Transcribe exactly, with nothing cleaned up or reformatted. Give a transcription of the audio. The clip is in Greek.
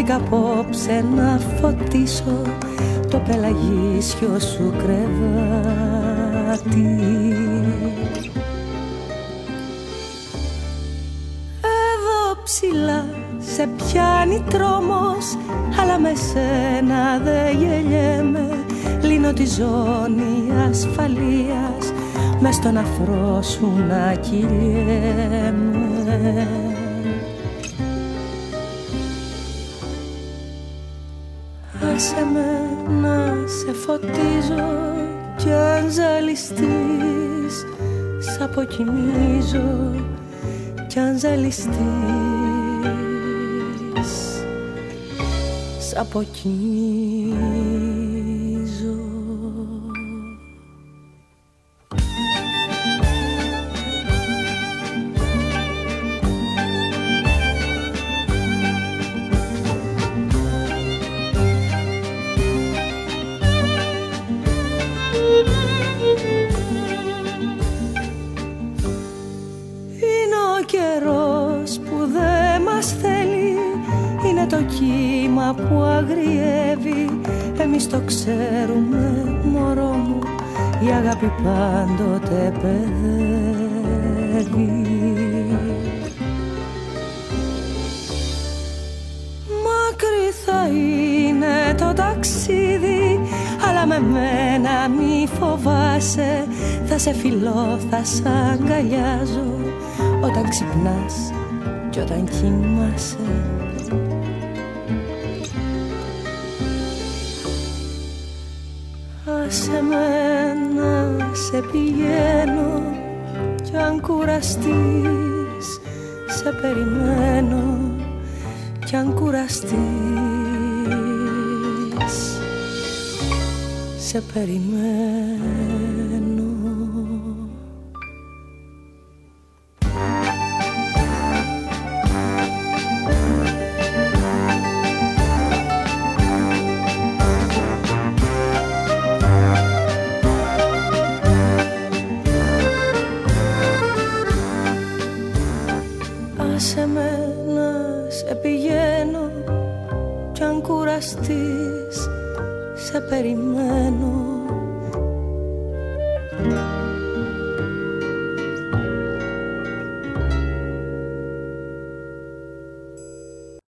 βρήκα απόψε να φωτίσω το πελαγίσιο σου κρεβάτι. Εδώ ψηλά σε πιάνει τρόμος, αλλά με σένα δε γελιέμαι. Λύνω τη ζώνη ασφαλείας, μες στον αφρό σου να κυλιέμαι. Άσε με να σε φωτίζω κι αν ζαλιστείς, σ' αποκοιμίζω κι αν ζαλιστείς, σ' αποκοιμίζω. Το κύμα που αγριεύει, εμείς το ξέρουμε μωρό μου, η αγάπη πάντοτε παιδεύει. Μακρύ θα είναι το ταξίδι, αλλά με μένα μη φοβάσαι, θα σε φιλώ, θα σ' αγκαλιάζω όταν ξυπνάς κι όταν κοιμάσαι. Άσε με να σε πηγαίνω κι αν κουραστείς, σε περιμένω κι αν κουραστείς, σε περιμένω. Άσε με να σε πηγαίνω κι αν κουραστείς, σε περιμένω